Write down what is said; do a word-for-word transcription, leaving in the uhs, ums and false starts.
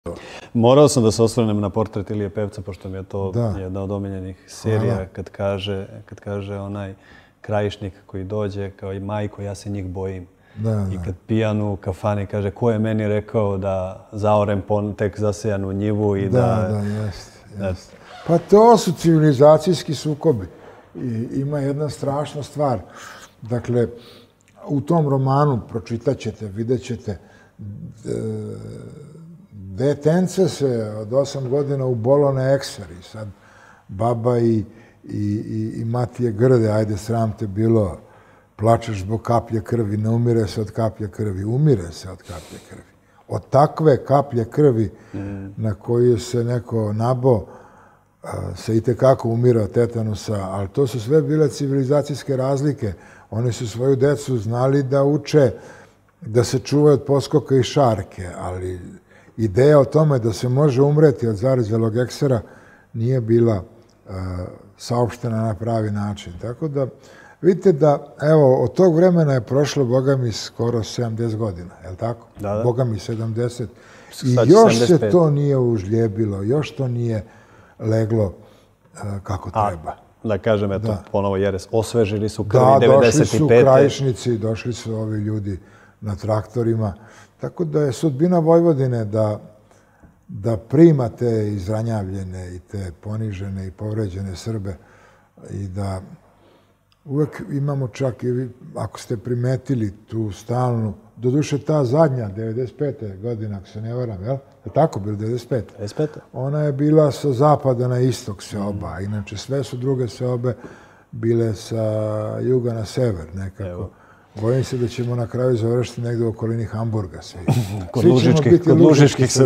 Morao sam da se osvrnem na portret Ilije Pevca, pošto mi je to jedna od omiljenih serija, kad kaže, kad kaže onaj krajišnik koji dođe, kao i majko, ja se njih bojim. I kad pijan u kafani kaže, ko je meni rekao da zaorem tek zasejanu njivu i da... Da, da, jeste. Pa to su civilizacijski sukobi. Ima jedna strašna stvar. Dakle, u tom romanu pročitat ćete, vidjet ćete, detence se od osam godina ubolo na ekseri. Sad baba i, i, i Matije grde, ajde sram te bilo, plačeš zbog kaplje krvi, ne umire se od kaplje krvi, umire se od kaplje krvi. Od takve kaplje krvi na koju se neko nabo se i tekako umira od tetanusa, ali to su sve bile civilizacijske razlike. Oni su svoju decu znali da uče, da se čuvaju od poskoka i šarke, ali ideja o tome da se može umreti od zarezalog eksera nije bila saopštena na pravi način. Tako da, vidite da, evo, od tog vremena je prošlo, boga mi, skoro sedamdeset godina, je li tako? Da, da. Boga mi, sedamdeset. I još se to nije užljebilo, još to nije leglo kako treba. Da kažem, eto, ponovo Jeres, osvežili su krvi devedeset pete. Da, došli su krajišnici, došli su ovi ljudi na traktorima. Tako da je sudbina Vojvodine da, da prima te izranjavljene i te ponižene i povređene Srbe i da uvek imamo čak, i ako ste primetili tu stalnu, doduše ta zadnja, devedeset pete godina, ako se ne varam, jel? Je tako bilo, devedeset pete? devedeset pete. Ona je bila sa zapada na istok seoba, inače sve su druge seobe bile sa juga na sever nekako. Bojim se da ćemo na kraju završiti negdje u okolini Hamburga. Svi ćemo biti lužičkih